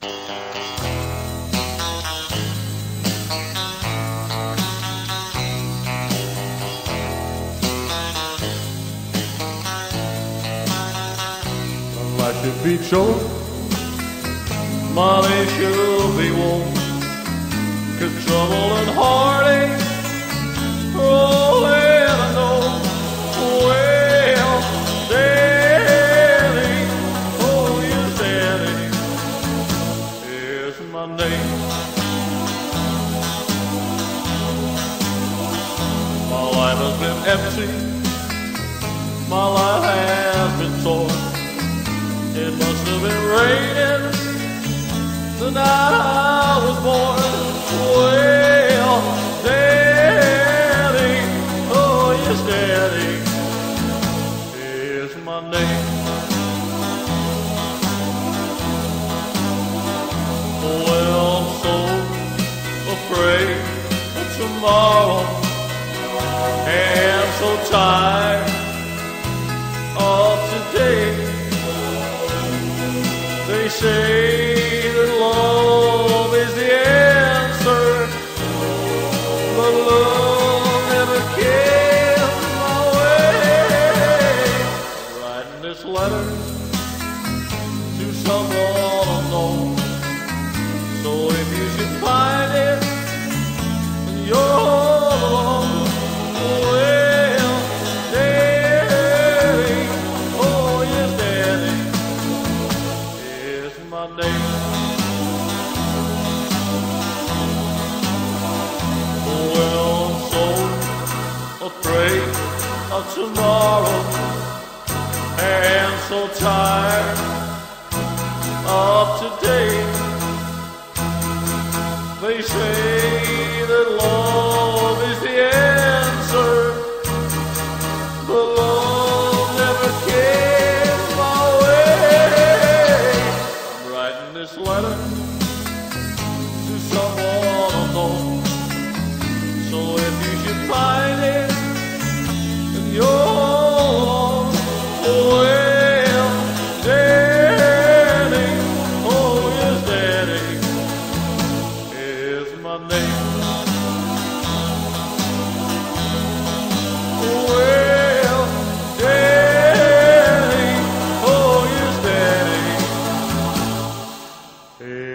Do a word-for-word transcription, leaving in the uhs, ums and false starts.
Life should be choked, money should be won, 'cause trouble and heartache are all that I know. Well, Daddy, oh yes, Daddy, is my name. My life has been empty, my life has been torn. It must have been raining the night I was born. Well, Daddy, oh yes, Daddy, is my name. Well, I'm so afraid of tomorrow, and so tired of today. They say that love is the answer, but love never came my way. I'm writing this letter to someone unknown, so if you should find it and you're all alone, well, Daddy, oh yes, Daddy, my name. Well, I'm so afraid of tomorrow, and so tired of today. They say that love is the answer, but love never came my way. This letter to someone unknown, so if you should find it and you're alone, well, Daddy, oh yes, Daddy, is my name. Well, Daddy, oh yes, Daddy, hey.